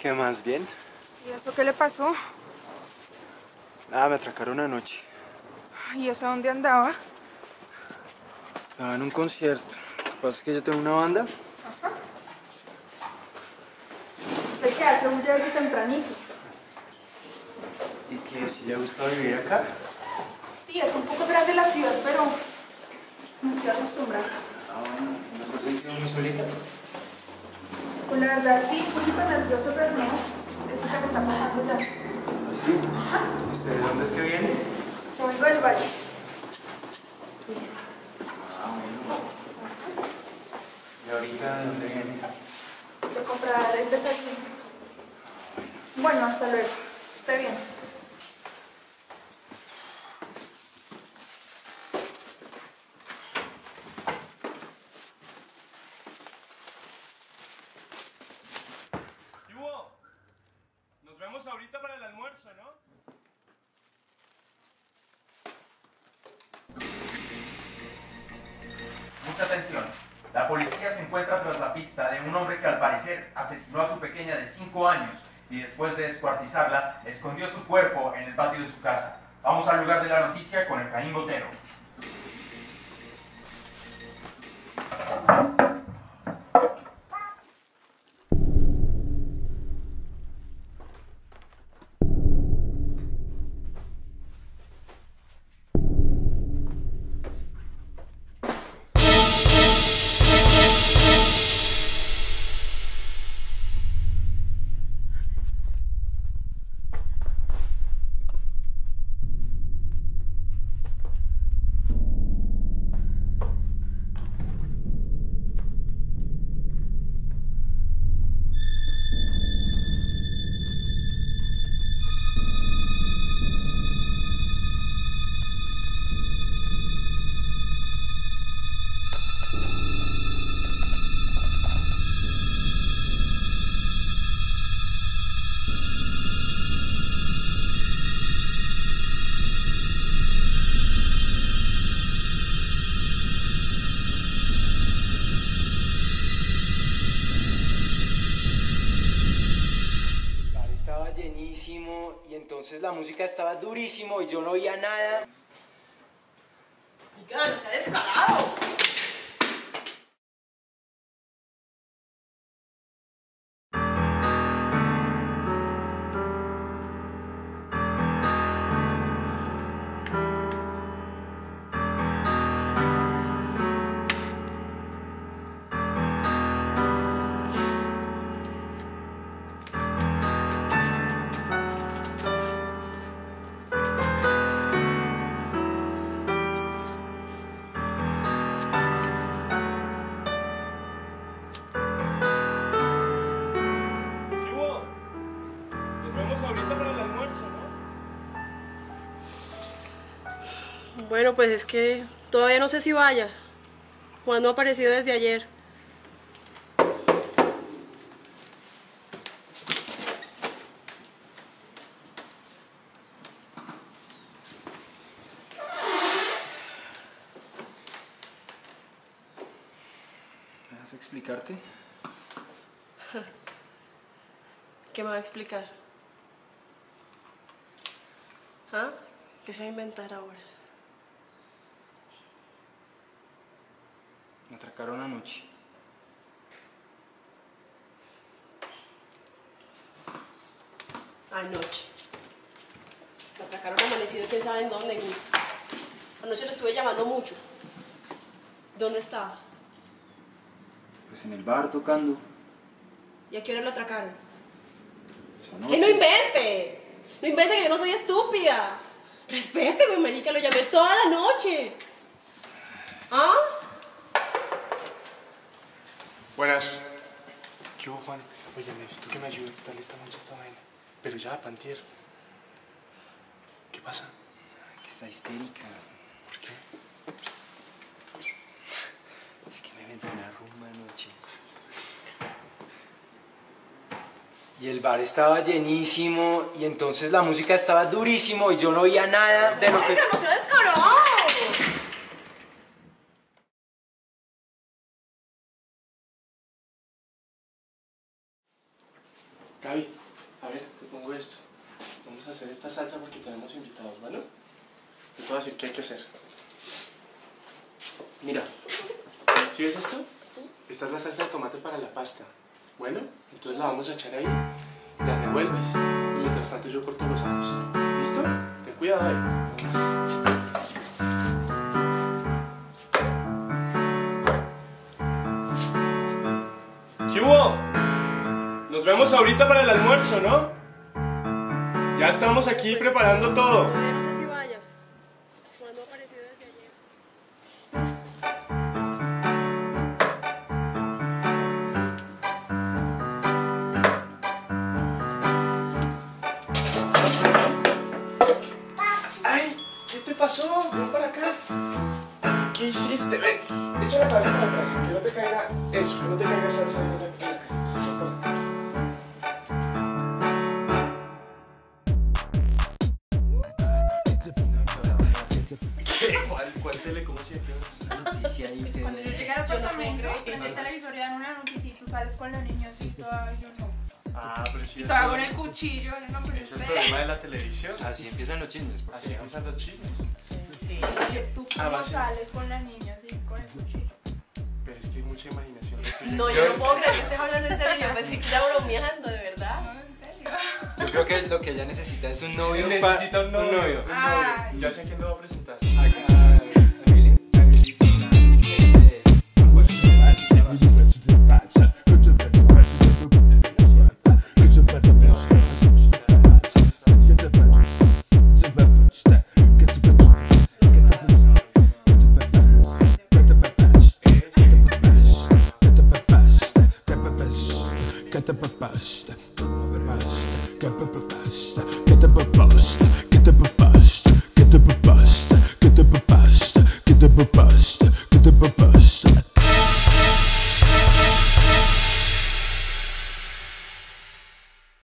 ¿Qué más? ¿Bien? ¿Y eso qué le pasó? Ah, me atracaron anoche. ¿Y eso dónde andaba? Estaba en un concierto. Lo que pasa es que yo tengo una banda. Sé que hace bulla desde tempranito. ¿Y que si le ha gustado vivir acá? Sí, es un poco grande la ciudad, pero me estoy acostumbrada. Ah, bueno. ¿No se ha sentido muy solita? Pues la verdad sí, un poquito nervioso, pero no. Eso se me está pasando ya. ¿Ah, sí? ¿Usted de dónde es que viene? Yo vengo del valle. Sí. Ah, bueno. ¿Y ahorita de dónde viene? De comprar el desayuno. Bueno, hasta luego. Esté bien. ¡Yubo! Nos vemos ahorita para el almuerzo, ¿no? Mucha atención. La policía se encuentra tras la pista de un hombre que al parecer asesinó a su pequeña de 5 años y después de descuartizarla, escondió su cuerpo en el patio de su casa. Vamos al lugar de la noticia con Efraín Botero. El bar estaba llenísimo y entonces la música estaba durísimo y yo no oía nada. Oigan, está descarado. ¡Yubo! Nos vemos ahorita para el almuerzo, ¿no? Bueno, pues es que todavía no sé si vaya. Juan no ha aparecido desde ayer. ¿Me vas a explicarte? ¿Qué me va a explicar? ¿Ah? ¿Qué se va a inventar ahora? Me atracaron anoche. Anoche. Me atracaron amanecido, quién sabe en dónde. Anoche lo estuve llamando mucho. ¿Dónde estaba? Pues en el bar tocando. ¿Y a qué hora lo atracaron? Esa ¡Que noche. no invente! ¡No invente, que yo no soy estúpida! Respéteme, marica, lo llamé toda la noche. ¿Ah? Buenas. ¿Qué hubo, Juan? Oye, necesito que me ayude a quitarle esta mancha a esta vaina. Pero ya, pantier. ¿Qué pasa? Que está histérica. ¿Por qué? Es que me vendí una rumba anoche. Y el bar estaba llenísimo y entonces la música estaba durísimo y yo no oía nada de lo que... ¡Oiga, no sea descarado! Gaby, a ver, te pongo esto. Vamos a hacer esta salsa porque tenemos invitados, ¿bueno? Te voy a decir qué hay que hacer. Mira, ¿sí ves esto? Sí. Esta es la salsa de tomate para la pasta. Bueno, entonces la vamos a echar ahí, la revuelves y mientras tanto yo corto los ajos. ¿Listo? Ten cuidado ahí. ¿Qué hubo? Nos vemos ahorita para el almuerzo, ¿no? Ya estamos aquí preparando todo. No sé si vaya. Cuando apareció desde ayer. ¡Ay! ¿Qué te pasó? Ven para acá. ¿Qué hiciste? Ven, echa la cabeza para atrás, que no te caiga eso, que no te caiga salsa en la cara. ¿Qué? ¿Cuál tele? ¿Cómo se llama? Noticia ahí que... Cuando yo llegué al apartamento, en el televisor y dan una noticia y tú sales con la niña así toda, yo no. Ah, pero sí. Y toda con el cuchillo, no, pero Es el usted. problema de la televisión. Así empiezan los chismes. Así empiezan los chismes. Sí. Que tú cómo sales con la niña así, con el cuchillo. Pero es que hay mucha imaginación. No, yo no puedo creer que estés hablando en serio. Yo pensé que era bromeando, de verdad. No, en serio. Yo creo que lo que ella necesita es un novio. Necesita un novio. Ay. Ya sé a quién lo va a presentar.